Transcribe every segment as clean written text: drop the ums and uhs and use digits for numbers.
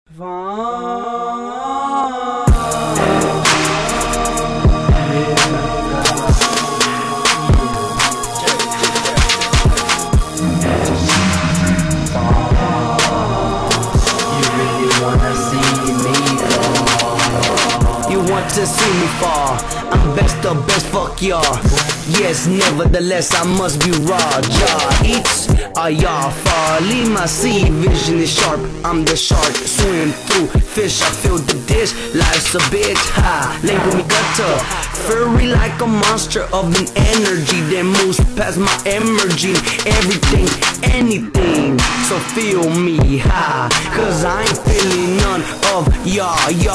You want to see me fall? I'm best of best, fuck y'all. Yes, nevertheless, I must be raw. Jaw eats, y'all fall. Leave my sea vision is sharp. I'm the shark, swim through fish. I feel the dish, life's a bitch. Ha, label me gutter. Furry like a monster of an energy that moves past my emerging. Everything, anything. So feel me, ha. Cause I ain't feeling none of y'all. You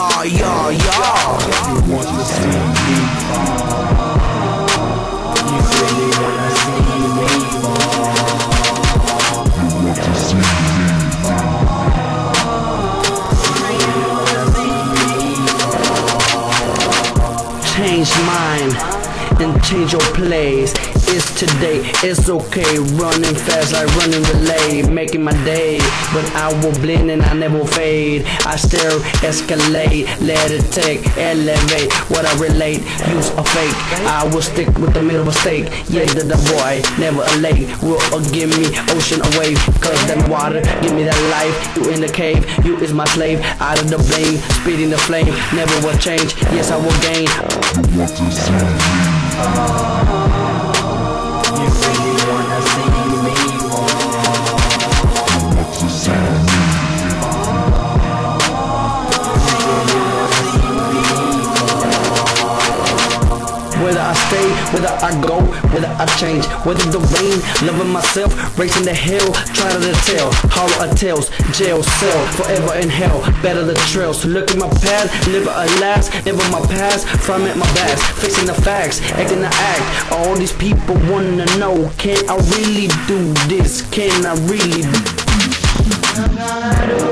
want to see me fall? You really wanna see me fall? You want to see me fall? You really wanna see me fall? Change mine and change your place. It's today, it's okay. Running fast like running relay, making my day. But I will blend and I never fade. I still escalate, let it take, elevate what I relate. Use a fake, I will stick with the middle of a stake. Yeah, the boy, never a lake. Will give me ocean away. Cause that water, give me that life. You in the cave, you is my slave. Out of the blame, speeding the flame. Never will change, yes I will gain. You want to see me fall? You really wanna see me fall? You want to see me fall? You really wanna see me fall? Whether I stay, whether I go, whether I change, whether the rain, loving myself, racing the hill, trying to tell, horror of tales, jail cell, forever in hell, better the trails. Look at my path, live a last, never my past, from at my best, fixing the facts, acting the act. All these people wanna know, can I really do this? Can I really do